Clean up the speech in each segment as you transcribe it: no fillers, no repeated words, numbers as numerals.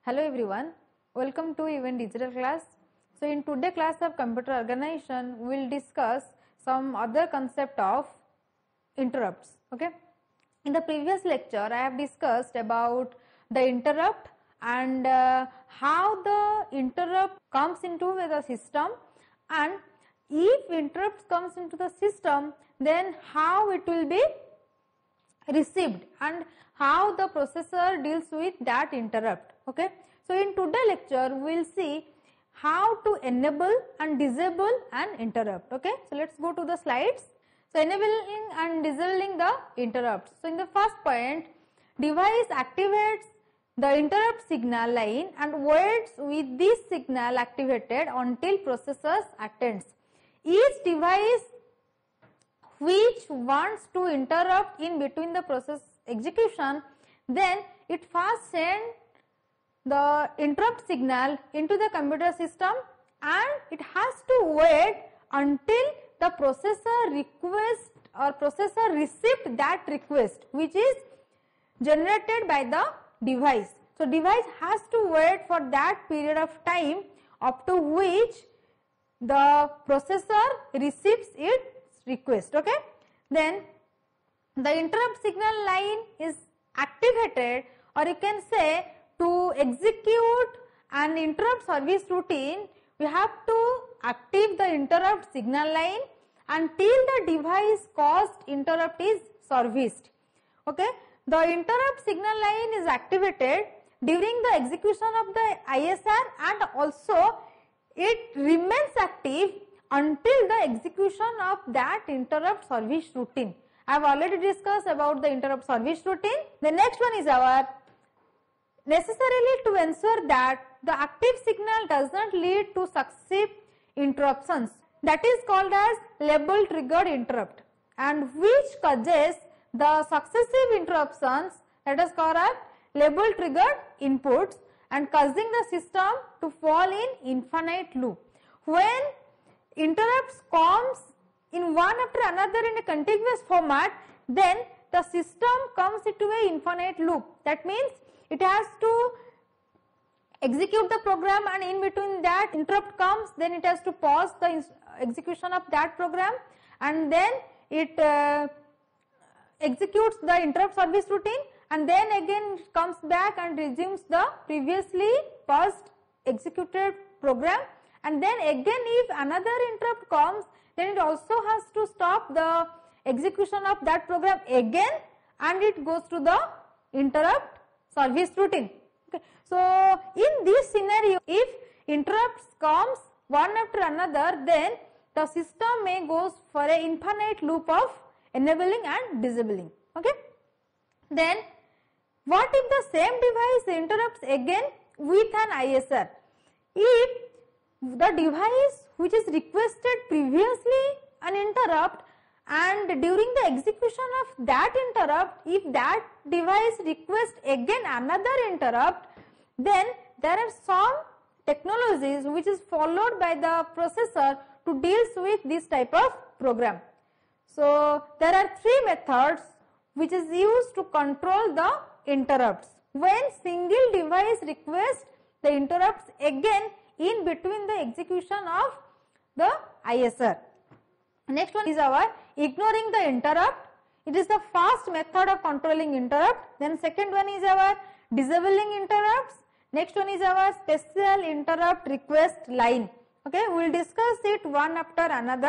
Hello everyone, welcome to Event Digital class. So in today's class of computer organization, we will discuss some other concept of interrupts. Okay. In the previous lecture, I have discussed about the interrupt and how the interrupt comes into the system, and if interrupt comes into the system, then how it will be received and how the processor deals with that interrupt. Okay. So in today's lecture we will see how to enable and disable an interrupt. Okay. So let's go to the slides. So enabling and disabling the interrupts. So in the first point, device activates the interrupt signal line and waits with this signal activated until processor attends. Each device which wants to interrupt in between the process execution, then it first sends the interrupt signal into the computer system and it has to wait until the processor request or processor received that request which is generated by the device. So device has to wait for that period of time up to which the processor receives its request. Okay. Then the interrupt signal line is activated, or you can say to execute an interrupt service routine, we have to active the interrupt signal line until the device caused interrupt is serviced. Okay. The interrupt signal line is activated during the execution of the ISR and also it remains active until the execution of that interrupt service routine. I have already discussed about the interrupt service routine. The next one is our necessarily to ensure that the active signal does not lead to successive interruptions. That is called as label triggered interrupt, and which causes the successive interruptions, that is called as label triggered inputs, and causing the system to fall in infinite loop. When interrupts comes in one after another in a contiguous format, then the system comes into a infinite loop. That means it has to execute the program and in between that interrupt comes, then it has to pause the execution of that program and then it executes the interrupt service routine and then again it comes back and resumes the previously paused executed program, and then again if another interrupt comes, then it also has to stop the execution of that program again and it goes to the interrupt service routine. Okay. So in this scenario, if interrupts comes one after another, then the system may goes for an infinite loop of enabling and disabling. Okay. Then what if the same device interrupts again with an ISR? If the device which is requested previously an interrupt and during the execution of that interrupt, if that device requests again another interrupt, then there are some technologies which is followed by the processor to deal with this type of program. So there are three methods which is used to control the interrupts. When single device requests the interrupts again in between the execution of the ISR. Next one is our ignoring the interrupt. It is the first method of controlling interrupt. Then second one is our disabling interrupts. Next one is our special interrupt request line. Okay, we will discuss it one after another.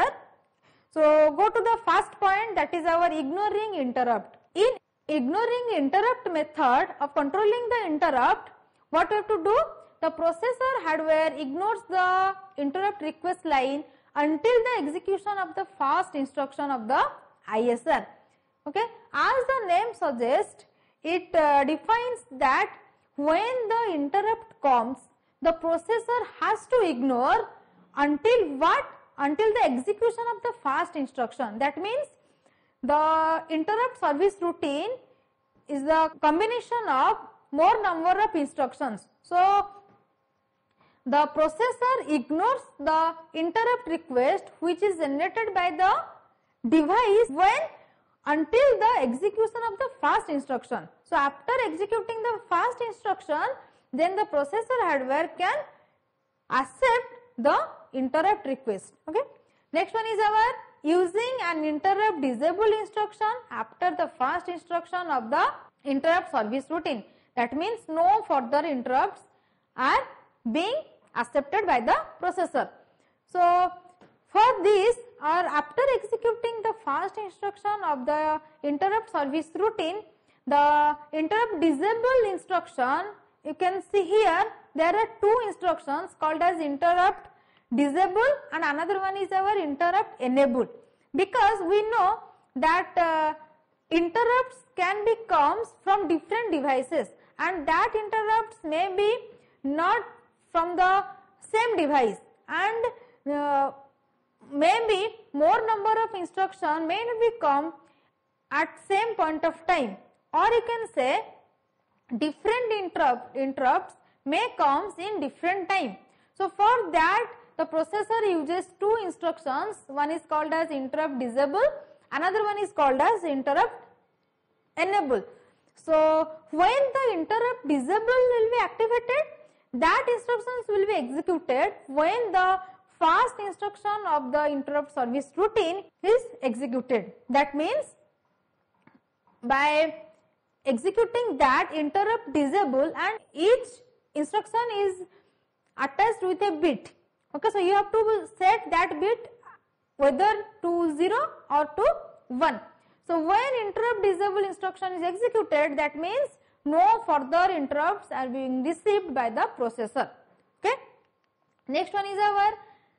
So go to the first point, that is our ignoring interrupt. In ignoring interrupt method of controlling the interrupt, what we have to do? The processor hardware ignores the interrupt request line until the execution of the first instruction of the ISR. Okay. As the name suggests, it defines that when the interrupt comes, the processor has to ignore until what? Until the execution of the first instruction. That means the interrupt service routine is the combination of more number of instructions. So the processor ignores the interrupt request which is generated by the device when until the execution of the first instruction. So after executing the first instruction, then the processor hardware can accept the interrupt request. Okay. Next one is our using an interrupt disable instruction after the first instruction of the interrupt service routine. That means no further interrupts are being accepted by the processor. So for this, or after executing the first instruction of the interrupt service routine, the interrupt disable instruction, you can see here there are two instructions called as interrupt disable and another one is our interrupt enable, because we know that interrupts can be comes from different devices and that interrupts may be not from the same device, and maybe more number of instruction may not be come at same point of time, or you can say different interrupts may comes in different time. So for that the processor uses two instructions, one is called as interrupt disable, another one is called as interrupt enable. So when the interrupt disable will be activated, that instructions will be executed when the first instruction of the interrupt service routine is executed. That means by executing that interrupt disable, and each instruction is attached with a bit. Okay, so you have to set that bit whether to 0 or to 1. So when interrupt disable instruction is executed, that means no further interrupts are being received by the processor. Okay. Next one is our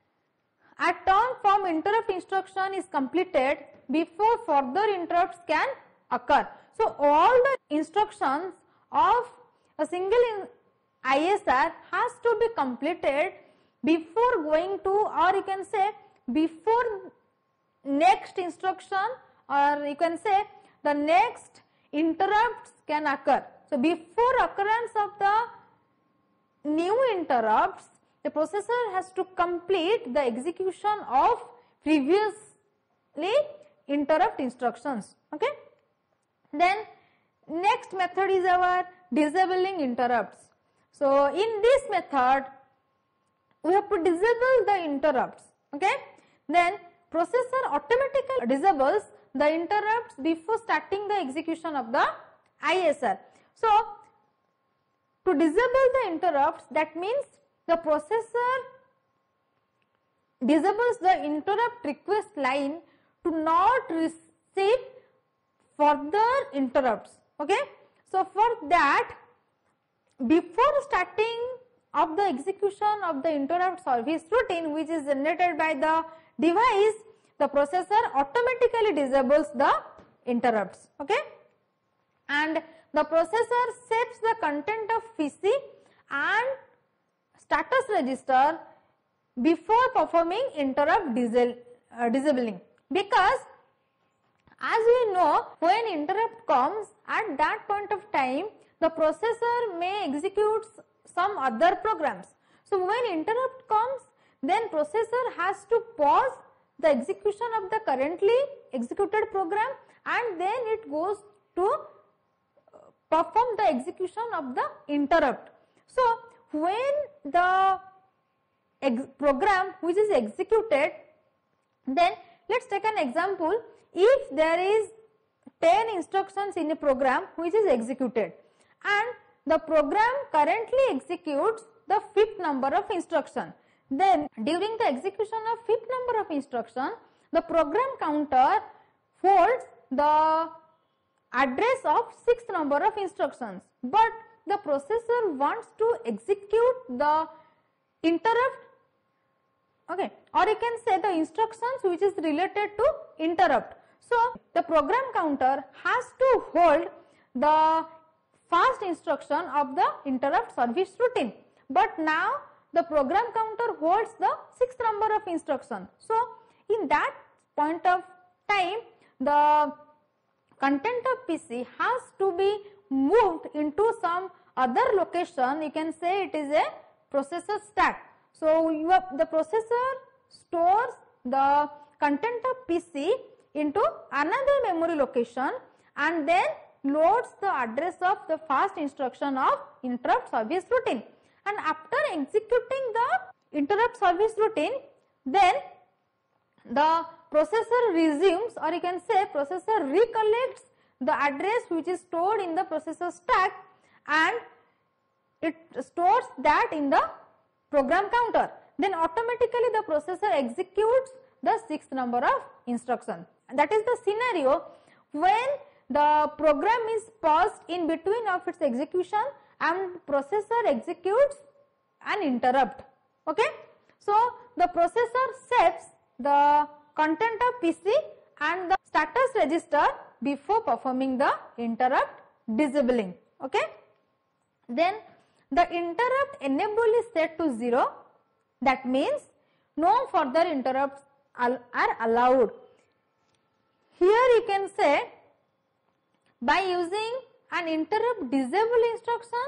a turn from interrupt instruction is completed before further interrupts can occur. So all the instructions of a single ISR has to be completed before going to, or you can say before next instruction, or you can say the next interrupts can occur. So before occurrence of the new interrupts, the processor has to complete the execution of previously interrupt instructions. Okay. Then next method is our disabling interrupts. So in this method we have to disable the interrupts. Okay. Then processor automatically disables the interrupts before starting the execution of the ISR. So to disable the interrupts, that means the processor disables the interrupt request line to not receive further interrupts. Okay. So for that, before starting of the execution of the interrupt service routine which is generated by the device, the processor automatically disables the interrupts. Okay. And the processor sets the content of PC and status register before performing interrupt disabling, because as we know, when interrupt comes at that point of time, the processor may execute some other programs. So when interrupt comes, then processor has to pause the execution of the currently executed program and then it goes to perform the execution of the interrupt. So when the program which is executed, then let's take an example. If there is 10 instructions in a program which is executed and the program currently executes the fifth number of instruction, then during the execution of fifth number of instruction, the program counter holds the address of sixth number of instructions, but the processor wants to execute the interrupt, okay, or you can say the instructions which is related to interrupt. So the program counter has to hold the first instruction of the interrupt service routine, but now the program counter holds the sixth number of instruction. So in that point of time, the content of PC has to be moved into some other location. You can say it is a processor stack. So the processor stores the content of PC into another memory location and then loads the address of the first instruction of interrupt service routine, and after executing the interrupt service routine, then the processor resumes, or you can say processor recollects the address which is stored in the processor stack, and it stores that in the program counter. Then automatically the processor executes the 6th number of instruction. And that is the scenario when the program is paused in between of its execution and processor executes an interrupt. Okay. So the processor sets the content of PC and the status register before performing the interrupt disabling. Okay. Then the interrupt enable is set to 0. That means no further interrupts are allowed. Here you can say, by using an interrupt disable instruction,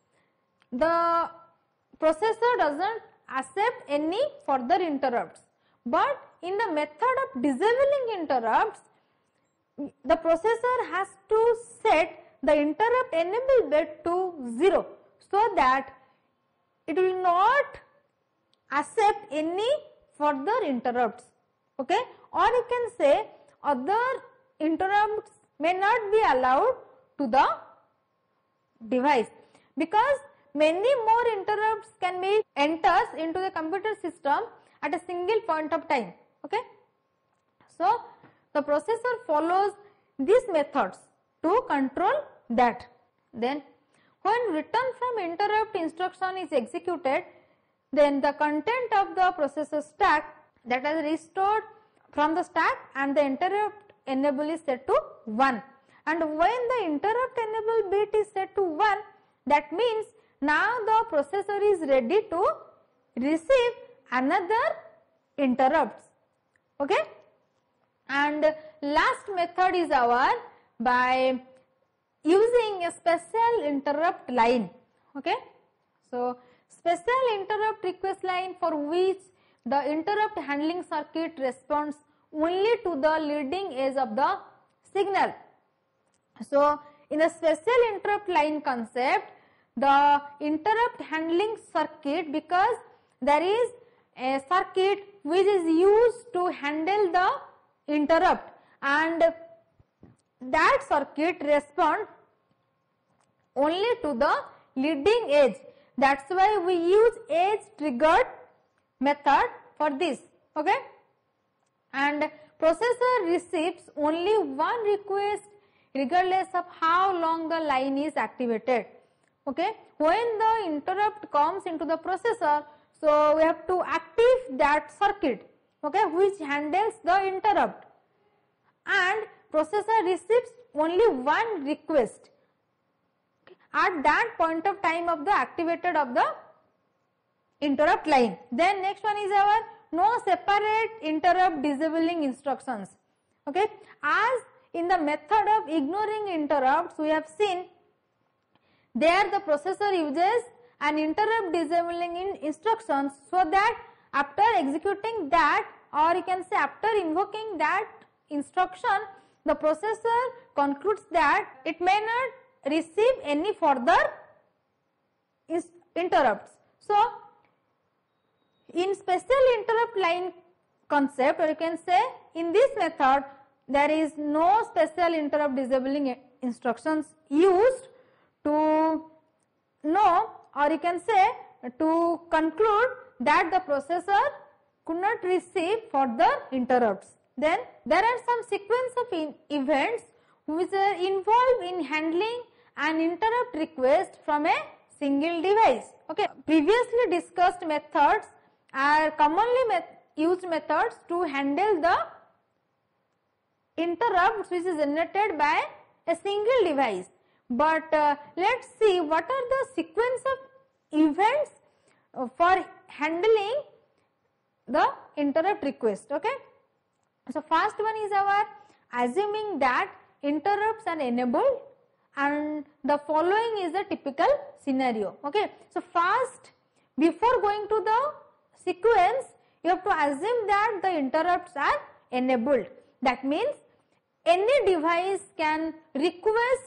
the processor does not accept any further interrupts. But in the method of disabling interrupts, the processor has to set the interrupt enable bit to 0, so that it will not accept any further interrupts. Okay, or you can say other interrupts may not be allowed to the device, because many more interrupts can be enters into the computer system at a single point of time. Okay, so the processor follows these methods to control that. Then when return from interrupt instruction is executed, then the content of the processor stack that is restored from the stack and the interrupt enable is set to 1. And when the interrupt enable bit is set to 1, that means now the processor is ready to receive another interrupts. Okay. And last method is our by using a special interrupt line. Okay. So special interrupt request line for which the interrupt handling circuit responds only to the leading edge of the signal. So in a special interrupt line concept, the interrupt handling circuit, because there is a circuit which is used to handle the interrupt, and that circuit responds only to the leading edge. That's why we use edge triggered method for this. Okay, and processor receives only one request regardless of how long the line is activated. Okay, when the interrupt comes into the processor, so we have to activate that circuit, okay, which handles the interrupt, and processor receives only one request at that point of time of the activated of the interrupt line. Then next one is our no separate interrupt disabling instructions. Okay, as in the method of ignoring interrupts, we have seen there the processor uses an interrupt disabling instructions, so that after executing that, or you can say after invoking that instruction, the processor concludes that it may not receive any further interrupts. So in special interrupt line concept, or you can say in this method, there is no special interrupt disabling instructions used to know, or you can say to conclude that the processor could not receive further interrupts. Then there are some sequence of events which are involved in handling an interrupt request from a single device. Okay, previously discussed methods are commonly used methods to handle the interrupts which is generated by a single device. But let's see what are the sequence of events for handling the interrupt request. Okay, so first one is our assuming that interrupts are enabled, and the following is the typical scenario. Okay, so first, before going to the sequence, you have to assume that the interrupts are enabled. That means any device can request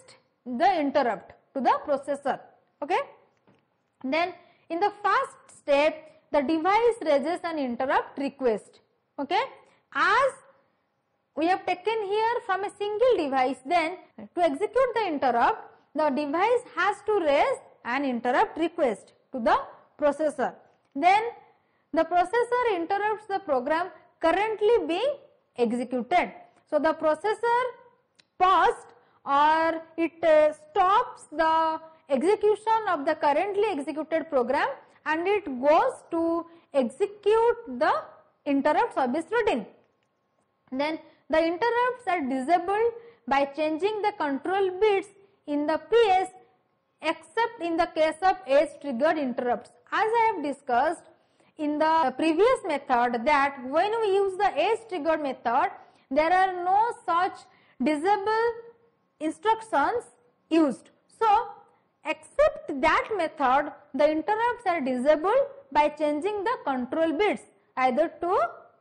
the interrupt to the processor. Okay. Then in the first step, the device raises an interrupt request. Okay. As we have taken here from a single device, then to execute the interrupt, the device has to raise an interrupt request to the processor. Then the processor interrupts the program currently being executed. So the processor paused or it stops the execution of the currently executed program and it goes to execute the interrupt service routine. Then the interrupts are disabled by changing the control bits in the PS except in the case of edge triggered interrupts. As I have discussed in the previous method that when we use the edge triggered method, there are no such disable instructions used. So except that method, the interrupts are disabled by changing the control bits either to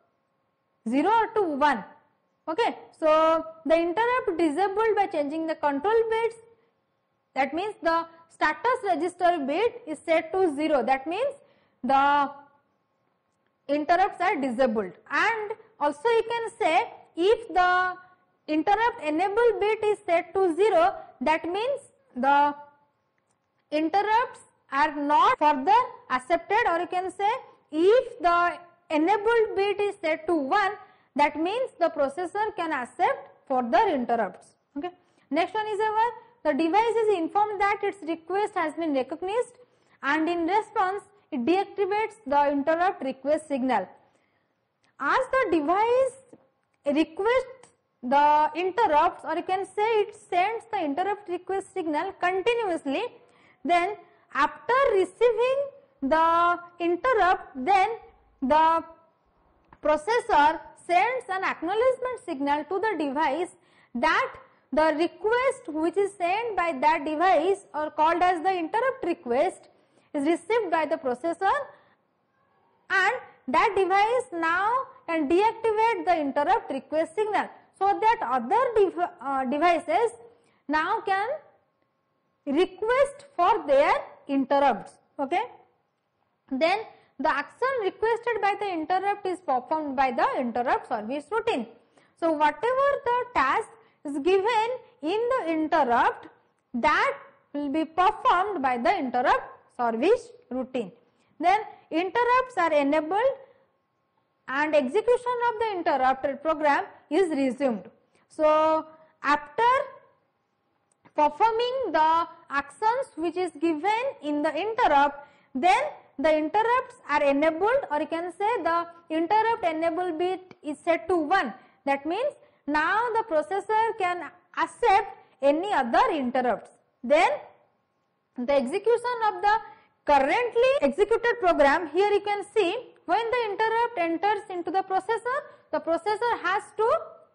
0 or to 1. Okay. So the interrupt disabled by changing the control bits, that means the status register bit is set to 0. That means the interrupts are disabled. And also you can say if the interrupt enable bit is set to 0, that means the interrupts are not further accepted, or you can say if the enabled bit is set to 1, that means the processor can accept further interrupts. Okay. Next one is the device is informed that its request has been recognized and in response it deactivates the interrupt request signal. As the device requests the interrupts, or you can say it sends the interrupt request signal continuously, then after receiving the interrupt, then the processor sends an acknowledgement signal to the device that the request which is sent by that device or called as the interrupt request is received by the processor, and that device now can deactivate the interrupt request signal so that other devices now can request for their interrupts. Okay. Then the action requested by the interrupt is performed by the interrupt service routine. So whatever the task is given in the interrupt, that will be performed by the interrupt service routine. Then interrupts are enabled and execution of the interrupted program is resumed. So after performing the actions which is given in the interrupt, then the interrupts are enabled, or you can say the interrupt enable bit is set to 1. That means now the processor can accept any other interrupts. Then the execution of the currently executed program, here you can see when the interrupt enters into the processor has to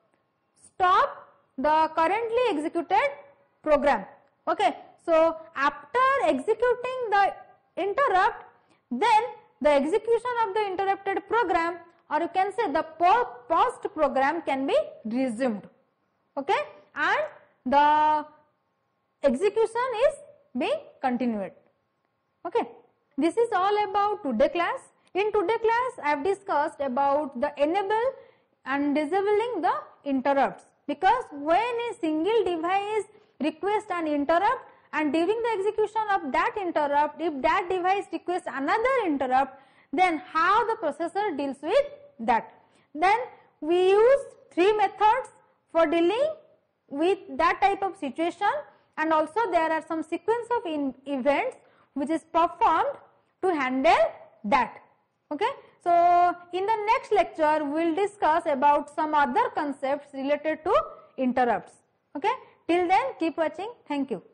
stop the currently executed program. Okay. So after executing the interrupt, then the execution of the interrupted program, or you can say the paused program, can be resumed. Okay. And the execution is being continued. Okay. This is all about today class. In today class, I have discussed about the enable and disabling the interrupts, because when a single device requests an interrupt and during the execution of that interrupt, if that device requests another interrupt, then how the processor deals with that. Then we use 3 methods for dealing with that type of situation, and also there are some sequence of events which is performed to handle that. Okay. So in the next lecture we will discuss about some other concepts related to interrupts. Okay. Till then, keep watching. Thank you.